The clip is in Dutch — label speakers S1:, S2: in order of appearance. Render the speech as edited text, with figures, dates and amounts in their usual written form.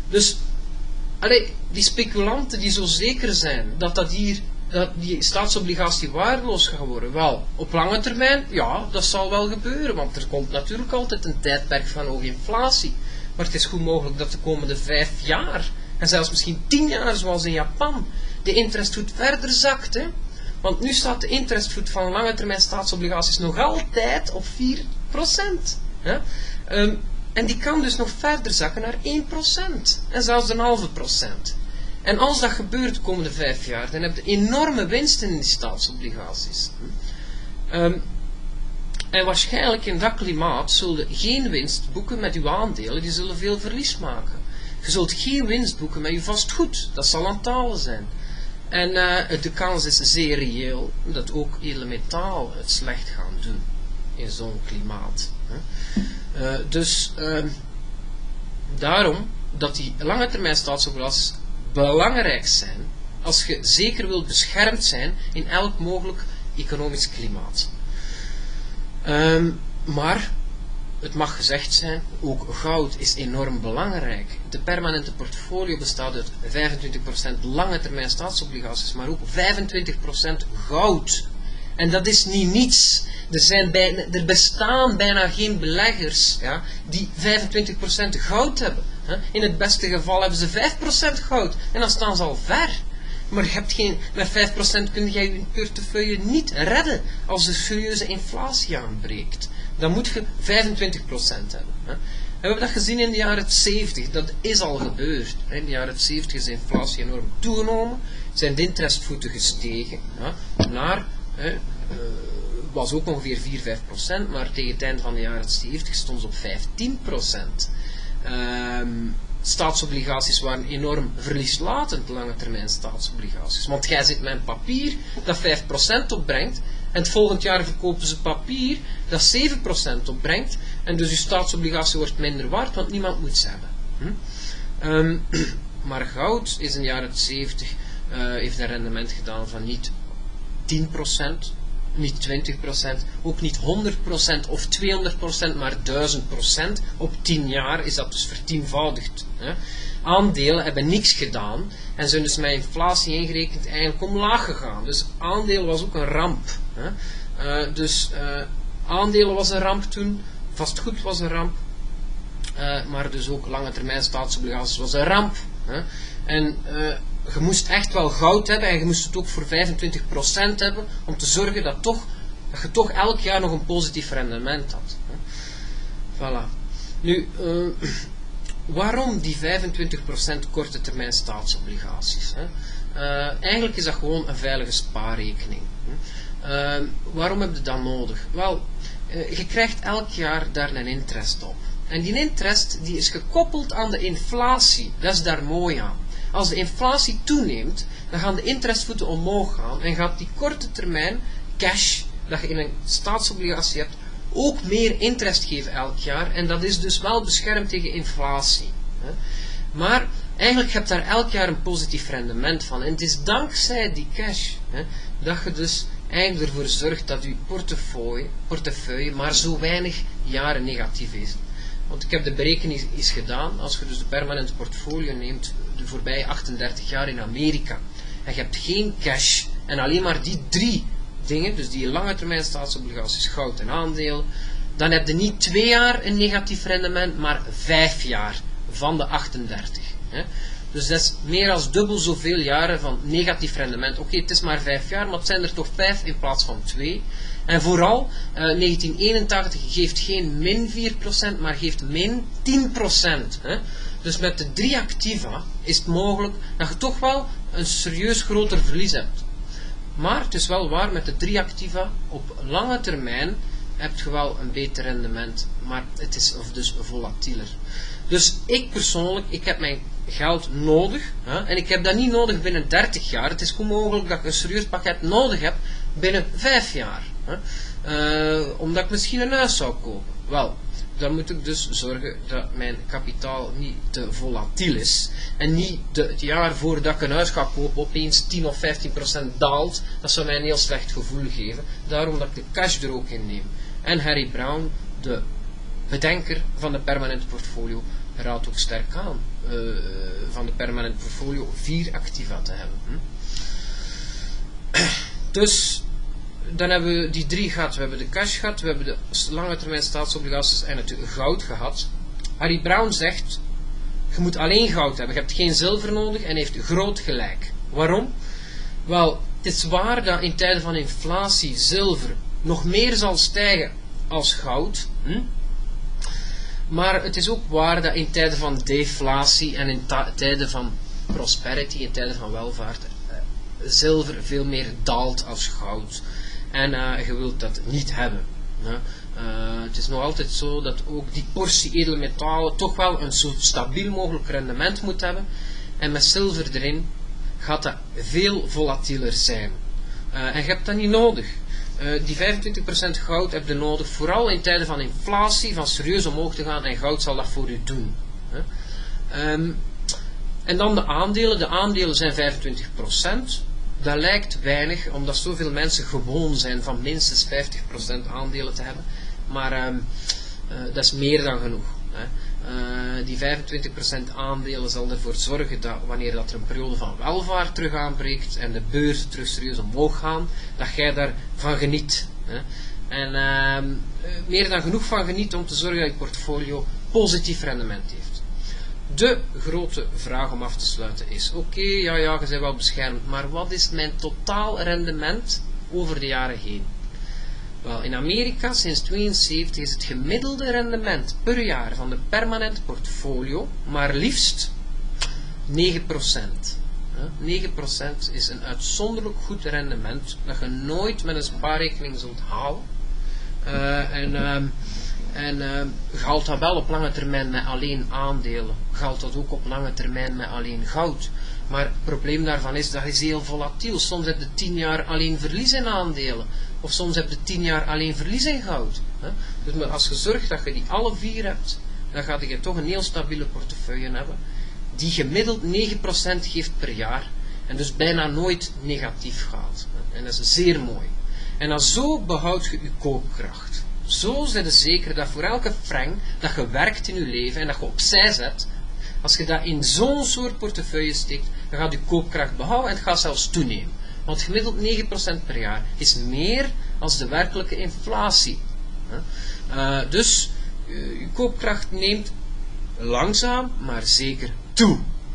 S1: Dus, die speculanten die zo zeker zijn dat die staatsobligatie waardeloos gaat worden, wel, op lange termijn, ja, dat zal wel gebeuren, want er komt natuurlijk altijd een tijdperk van hoge inflatie. Maar het is goed mogelijk dat de komende 5 jaar, en zelfs misschien 10 jaar, zoals in Japan, de interestvoet verder zakt. Hè? Want nu staat de interestvoet van lange termijn staatsobligaties nog altijd op 4%. Hè? En die kan dus nog verder zakken naar 1%. En zelfs een halve procent. En als dat gebeurt de komende 5 jaar, dan heb je enorme winsten in die staatsobligaties. En waarschijnlijk in dat klimaat zullen geen winst boeken met uw aandelen, die zullen veel verlies maken. Je zult geen winst boeken met uw vastgoed, dat zal aan talen zijn. En de kans is zeer reëel dat ook edele metaal het slecht gaan doen in zo'n klimaat. Dus daarom dat die lange termijn staatsobligaties belangrijk zijn als je zeker wilt beschermd zijn in elk mogelijk economisch klimaat. Maar het mag gezegd zijn, ook goud is enorm belangrijk. De permanente portfolio bestaat uit 25% lange termijn staatsobligaties, maar ook 25% goud. En dat is niet niets. Er bestaan bijna geen beleggers, ja, die 25% goud hebben. In het beste geval hebben ze 5% goud. En dan staan ze al ver. Maar je hebt met 5% kun je je portefeuille niet redden als er serieuze inflatie aanbreekt. Dan moet je 25% hebben. Hè. We hebben dat gezien in de jaren 70. Dat is al gebeurd. In de jaren 70 is de inflatie enorm toegenomen. Zijn de interestvoeten gestegen. Naar, was ook ongeveer 4-5%. Maar tegen het einde van de jaren 70 stond ze op 15%. Staatsobligaties waren enorm verlieslatend, lange termijn staatsobligaties. Want jij zit met een papier dat 5% opbrengt, en het volgend jaar verkopen ze papier dat 7% opbrengt, en dus je staatsobligatie wordt minder waard, want niemand moet ze hebben. Maar goud is in de jaren 70 heeft een rendement gedaan van niet 10%, niet 20%, ook niet 100% of 200%, maar 1000%. Op 10 jaar is dat dus vertienvoudigd. Hè. Aandelen hebben niks gedaan en zijn dus met inflatie ingerekend eigenlijk omlaag gegaan. Dus aandelen was ook een ramp. Hè. Aandelen was een ramp toen, vastgoed was een ramp, maar dus ook lange termijn staatsobligaties was een ramp. Hè. En je moest echt wel goud hebben en je moest het ook voor 25% hebben om te zorgen dat je toch elk jaar nog een positief rendement had. Voilà. Nu, waarom die 25% korte termijn staatsobligaties? Eigenlijk is dat gewoon een veilige spaarrekening. Waarom heb je dat nodig? Wel, je krijgt elk jaar daar een interest op. En die interest die is gekoppeld aan de inflatie. Dat is daar mooi aan. Als de inflatie toeneemt, dan gaan de interestvoeten omhoog gaan en gaat die korte termijn cash, dat je in een staatsobligatie hebt, ook meer interest geven elk jaar. En dat is dus wel beschermd tegen inflatie. Maar eigenlijk heb je daar elk jaar een positief rendement van. En het is dankzij die cash dat je dus eigenlijk ervoor zorgt dat je portefeuille maar zo weinig jaren negatief is. Want ik heb de berekening eens gedaan, als je dus de permanente portfolio neemt, de voorbije 38 jaar in Amerika, en je hebt geen cash, en alleen maar die 3 dingen, dus die lange termijn staatsobligaties, goud en aandeel, dan heb je niet 2 jaar een negatief rendement, maar 5 jaar van de 38. Hè. Dus dat is meer dan dubbel zoveel jaren van negatief rendement. Oké, het is maar 5 jaar, maar het zijn er toch 5 in plaats van 2. En vooral, 1981 geeft geen min 4%, maar geeft min 10%. Hè. Dus met de 3 activa is het mogelijk dat je toch wel een serieus groter verlies hebt. Maar het is wel waar, met de 3 activa op lange termijn heb je wel een beter rendement, maar het is dus volatieler. Dus ik persoonlijk, ik heb mijn geld nodig, en ik heb dat niet nodig binnen 30 jaar. Het is goed mogelijk dat ik een serieus pakket nodig heb binnen 5 jaar. Omdat ik misschien een huis zou kopen. Wel, dan moet ik dus zorgen dat mijn kapitaal niet te volatiel is. En niet het jaar voordat ik een huis ga kopen opeens 10 of 15% daalt. Dat zou mij een heel slecht gevoel geven. Daarom dat ik de cash er ook in neem. En Harry Browne, de bedenker van de permanente portfolio, raad ook sterk aan van de permanent portfolio 4 activa te hebben. Dus dan hebben we die 3 gehad. We hebben de cash gehad, we hebben de lange termijn staatsobligaties en het goud gehad. Harry Browne zegt, je moet alleen goud hebben, je hebt geen zilver nodig en heeft groot gelijk. Waarom? Wel, het is waar dat in tijden van inflatie zilver nog meer zal stijgen als goud. Maar het is ook waar dat in tijden van deflatie en in tijden van prosperity, in tijden van welvaart, zilver veel meer daalt als goud. En je wilt dat niet hebben. Het is nog altijd zo dat ook die portie edele metalen toch wel een zo stabiel mogelijk rendement moet hebben. En met zilver erin gaat dat veel volatieler zijn. En je hebt dat niet nodig. Die 25% goud heb je nodig, vooral in tijden van inflatie, van serieus omhoog te gaan, en goud zal dat voor u doen. En dan de aandelen. De aandelen zijn 25%. Dat lijkt weinig, omdat zoveel mensen gewoon zijn van minstens 50% aandelen te hebben. Maar dat is meer dan genoeg. Die 25% aandelen zal ervoor zorgen dat wanneer dat er een periode van welvaart terug aanbreekt en de beurzen terug serieus omhoog gaan, dat jij daarvan geniet. En meer dan genoeg van geniet om te zorgen dat je portfolio positief rendement heeft. De grote vraag om af te sluiten is, oké, ja, je bent wel beschermd, maar wat is mijn totaal rendement over de jaren heen? Wel, in Amerika sinds 1972 is het gemiddelde rendement per jaar van de permanente portfolio maar liefst 9%. 9% is een uitzonderlijk goed rendement dat je nooit met een spaarrekening zult halen. Je haalt dat wel op lange termijn met alleen aandelen. Je haalt dat ook op lange termijn met alleen goud. Maar het probleem daarvan is, dat is heel volatiel. Soms heb je 10 jaar alleen verlies in aandelen. Of soms heb je 10 jaar alleen verlies in goud. Dus als je zorgt dat je die alle 4 hebt, dan ga je toch een heel stabiele portefeuille hebben. Die gemiddeld 9% geeft per jaar. En dus bijna nooit negatief gaat. En dat is zeer mooi. En dan zo behoud je je koopkracht. Zo zijn je zeker dat voor elke frank dat je werkt in je leven en dat je opzij zet, als je dat in zo'n soort portefeuille steekt, dan gaat je koopkracht behouden en het gaat zelfs toenemen. Want gemiddeld 9% per jaar is meer dan de werkelijke inflatie. Dus je koopkracht neemt langzaam, maar zeker toe.